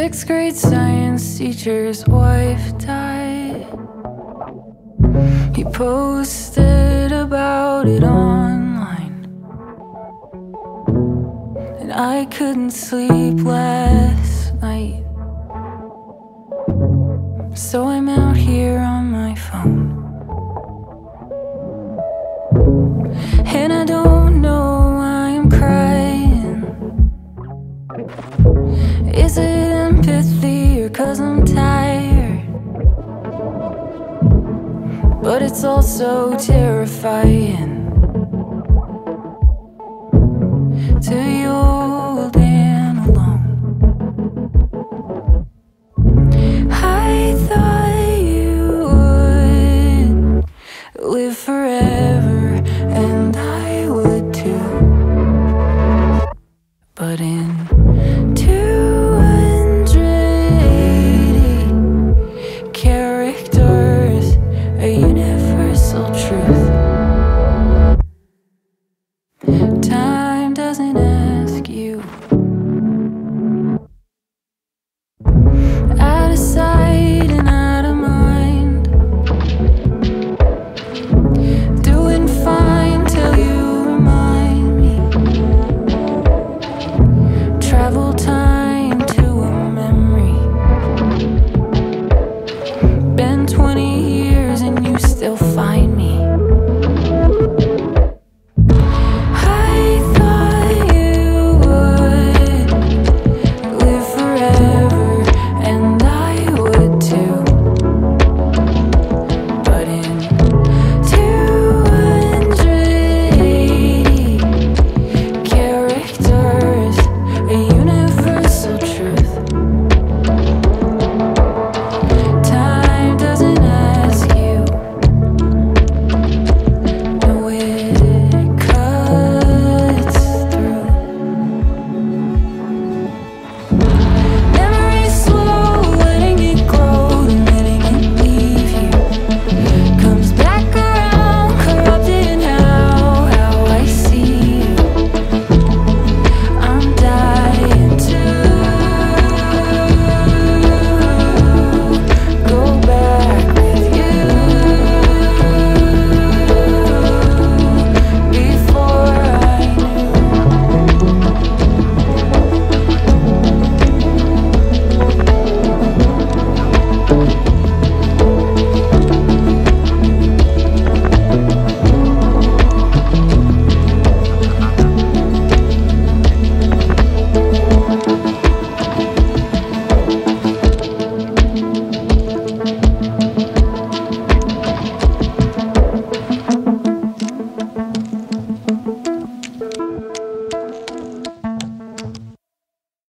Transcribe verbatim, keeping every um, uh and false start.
sixth grade science teacher's wife died. He posted about it online, and I couldn't sleep last night. So I'm out here on my phone, and I don't know why I'm crying. Is it empathy or 'cause I'm tired? But it's also terrifying.